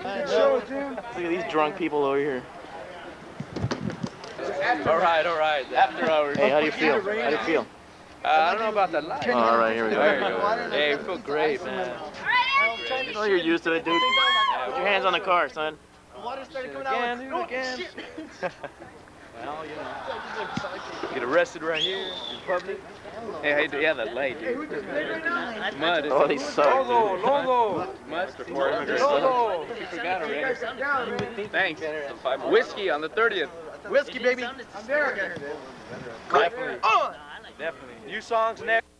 Look at these drunk people over here. All right. After hours. Hey, how do you feel? How do you feel? I don't know about that light. All right, here we go. There you go. Hey, we feel great, man. Oh, you're used to it, dude. Put your hands on the car, son. Do it again. Well, you know. Get arrested right here in public. Hey, how you do? Yeah, that light, dude. Mud. Oh, they suck, dude. Logo. Mud. Logo. You forgot already. Thanks. Whiskey on the 30th. Whiskey, baby. I'm there. Definitely. Definitely. New songs next.